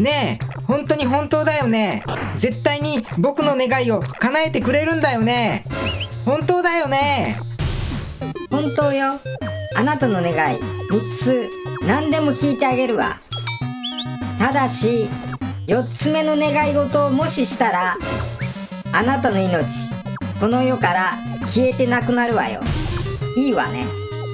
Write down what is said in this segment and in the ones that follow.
ねえ、本当に本当だよね。絶対に僕の願いを叶えてくれるんだよね。本当だよね。 本当よ。あなたの願い3つ何でも聞いてあげるわ。ただし4つ目の願い事をもししたら、あなたの命この世から消えてなくなるわよ。いいわね。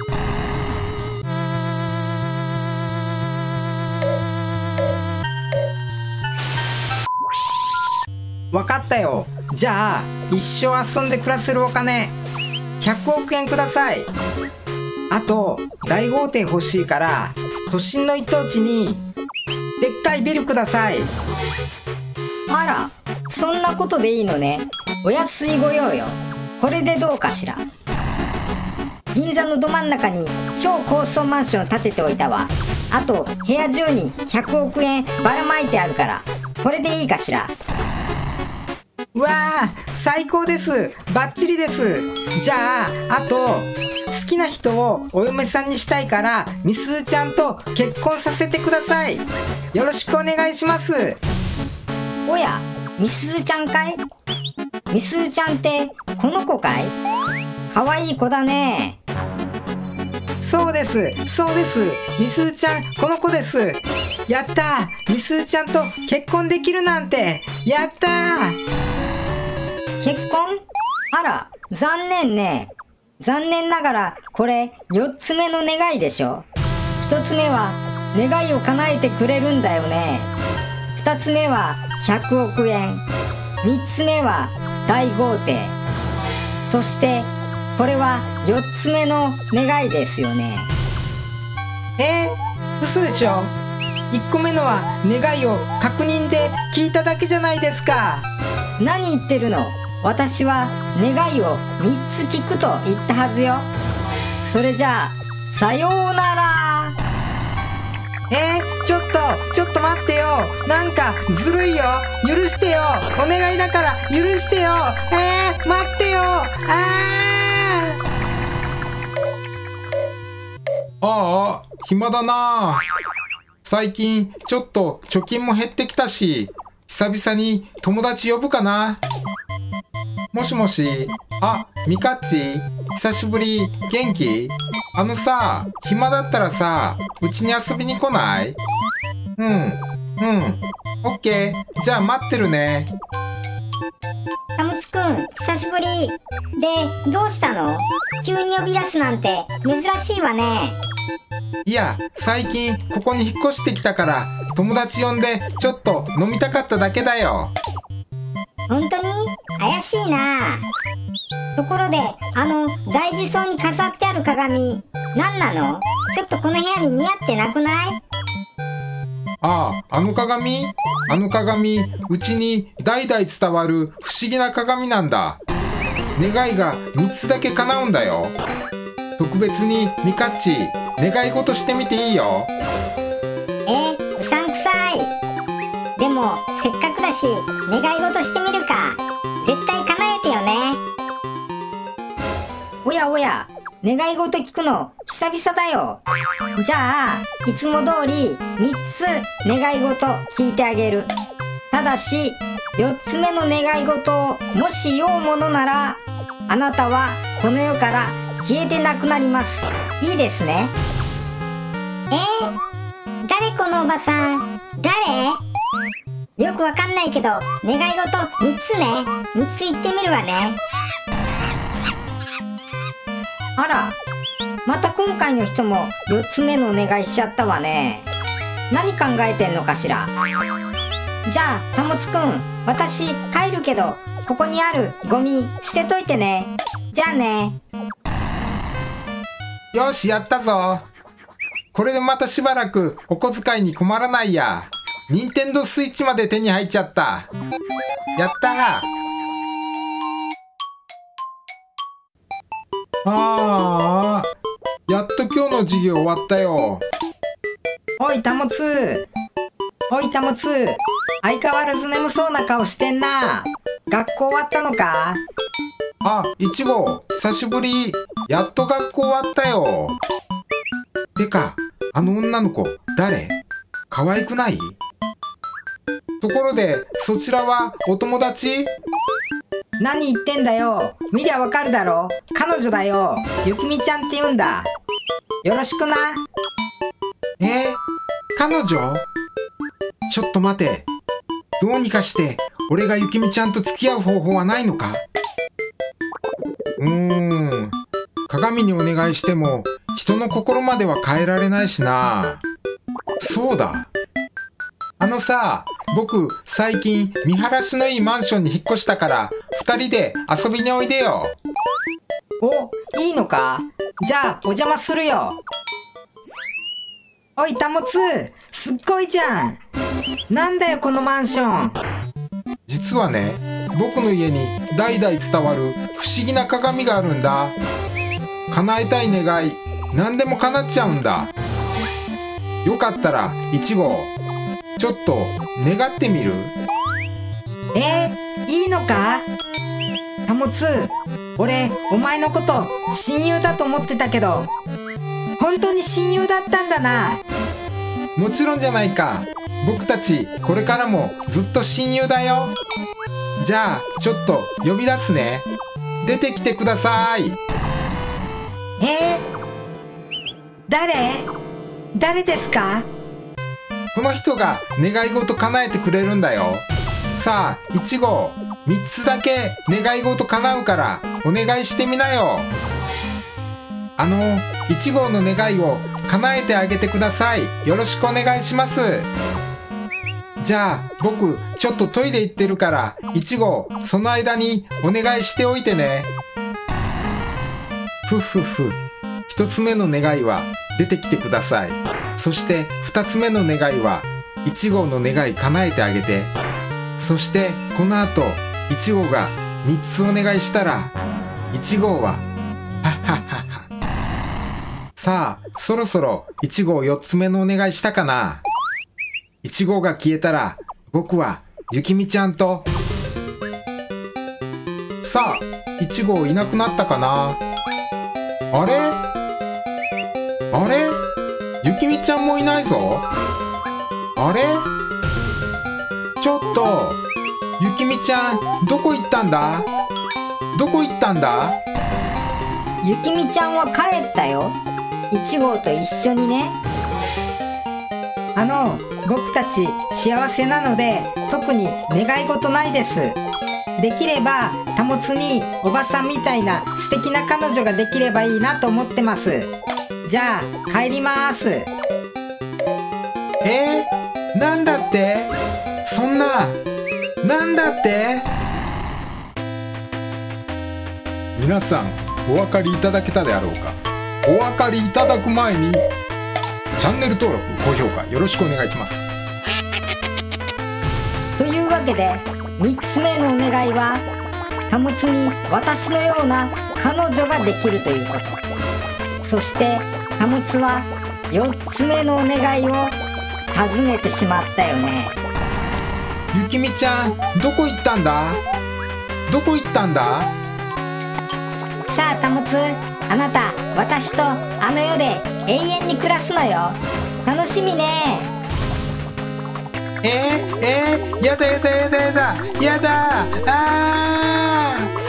わかったよ。じゃあ一生遊んで暮らせるお金100億円ください。あと大豪邸欲しいから都心の一等地にでっかいビルください。 あら、そんなことでいいのね。お安いご用よ。これでどうかしら。銀座のど真ん中に超高層マンションを建てておいたわ。あと部屋中に100億円ばらまいてあるから、これでいいかしら。 うわあ、最高です。バッチリです。じゃああと好きな人をお嫁さんにしたいからみすずちゃんと結婚させてください。よろしくお願いします。 おや、みすずちゃんかい？みすずちゃんってこの子かい？かわいい子だね。 そうです、そうです。みすずちゃんこの子です。やったー。みすずちゃんと結婚できるなんてやったー。 結婚？あら、残念ね。残念ながらこれ4つ目の願いでしょ。1つ目は願いを叶えてくれるんだよね。2つ目は100億円。3つ目は大豪邸。そしてこれは4つ目の願いですよね。 嘘でしょ。1個目のは願いを確認で聞いただけじゃないですか。 何言ってるの。私は願いを3つ聞くと言ったはずよ。それじゃあさようなら。 ちょっと待ってよ。なんかずるいよ。許してよ。お願いだから許してよ。待ってよ。 ああ、暇だな。最近ちょっと貯金も減ってきたし、久々に友達呼ぶかな。もしもし、ミカッチ、久しぶり、元気？暇だったらさ、うちに遊びに来ない？オッケー。じゃあ待ってるね。 タムツくん、久しぶり。で、どうしたの？急に呼び出すなんて珍しいわね。 いや、最近ここに引っ越してきたから、友達呼んでちょっと飲みたかっただけだよ。 本当に？怪しいな。ところで、大事そうに飾ってある鏡、何なの？ちょっとこの部屋に似合ってなくない？ あの鏡？あの鏡、うちに代々伝わる不思議な鏡なんだ。願いが3つだけ叶うんだよ。特別にミカッチ、願い事してみていいよ。 うさんくさい。でもせっかくだし願い事してみるか。絶対叶えてよね。 おやおや、願い事聞くの久々だよ。じゃあいつも通り3つ願い事聞いてあげる。ただし4つ目の願い事をもし言おうものなら、あなたはこの世から消えてなくなります。いいですね。 誰このおばさん？誰？よくわかんないけど願い事3つね。3つ言ってみるわね。 あら、また今回の人も4つ目のお願いしちゃったわね。何考えてんのかしら。じゃあタモツくん、私帰るけどここにあるゴミ捨てといてね。じゃあね。 よし、やったぞ。これでまたしばらくお小遣いに困らないや。ニンテンドースイッチまで手に入っちゃった。やったー。やっと今日の授業終わったよ。 おいタモツ、相変わらず眠そうな顔してんな。学校終わったのか？ いちご、久しぶり。やっと学校終わったよ。てか、あの女の子誰？可愛くない？ ところで、そちらはお友達？ 何言ってんだよ。見りゃわかるだろ。彼女だよ。ゆきみちゃんって言うんだ。よろしくな。 彼女？ちょっと待て。どうにかして俺がゆきみちゃんと付き合う方法はないのか？鏡にお願いしても人の心までは変えられないしな。そうだ。さ、僕最近見晴らしのいいマンションに引っ越したから2人で遊びにおいでよ。 お、いいのか？じゃあお邪魔するよ。おい、たもつ、すっごいじゃん。なんだよこのマンション。 実はね、僕の家に代々伝わる不思議な鏡があるんだ。叶えたい願い、何でも叶っちゃうんだ。よかったら1号、ちょっと願ってみる？ いいのか？たもつ、俺お前のこと親友だと思ってたけど、本当に親友だったんだな。 もちろんじゃないか。僕たちこれからもずっと親友だよ。じゃあちょっと呼び出すね。出てきてください。 誰ですか？ この人が願い事叶えてくれるんだよ。さあ1号、3つだけ願い事叶うからお願いしてみなよ。1号の願いを叶えてあげてください。よろしくお願いします。じゃあ僕ちょっとトイレ行ってるから1号、その間にお願いしておいてね。1つ目の願いは出てきてください。そして2つ目の願いは1号の願い叶えてあげて。そしてこの後1号が3つお願いしたら1号はさあそろそろ1号4つ目のお願いしたかな。1号が消えたら僕はゆきみちゃんと。さあ1号いなくなったかな。あれゆきみちゃんもいないぞ。あれ、ちょっとゆきみちゃんどこ行ったんだ？ ゆきみちゃんは帰ったよ。1号と一緒にね。 僕たち幸せなので特に願い事ないです。できればたもつにおばさんみたいな素敵な彼女ができればいいなと思ってます。じゃあ帰ります。 なんだって？そんな、なんだって？皆さんお分かりいただけたであろうか。お分かりいただく前にチャンネル登録、高評価よろしくお願いします。 というわけで3つ目のお願いは、たもつに私のような彼女ができるということ。そしてたもつは4つ目のお願いを尋ねてしまったよね。 ゆきみちゃんどこ行ったんだ？ さあたもつ、あなた私とあの世で永遠に暮らすのよ。楽しみね。 やだ。あー。